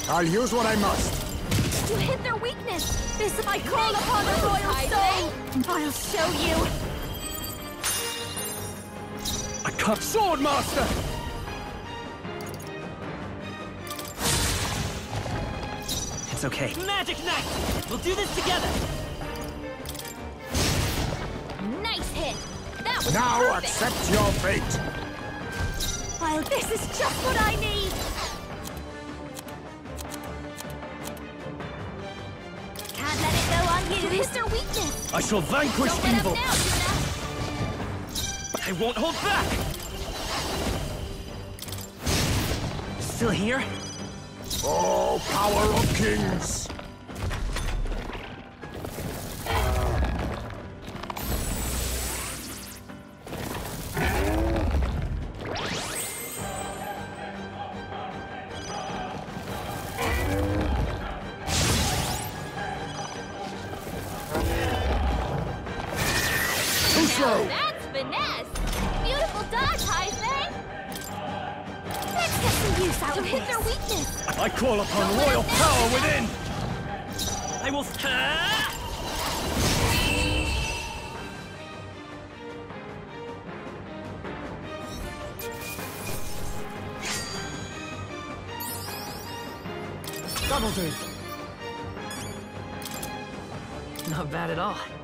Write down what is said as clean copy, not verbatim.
I'll use what I must. You hit their weakness! This I call upon the royal soul! I'll show you! I cut sword master! It's okay. Magic Knight! We'll do this together! Nice hit! That was Now perfect. accept your fate! This is just what I need! Can't let it go on you! Hit their weakness! I shall vanquish Don't let evil! up now, Yuna! I won't hold back! Still here? Oh, power of kings! Now that's finesse! Beautiful dodge, Heisman! Let's get some use out of hit their weakness! I call upon Don't let royal it down, power Yuna. within! I will... Double do! Not bad at all.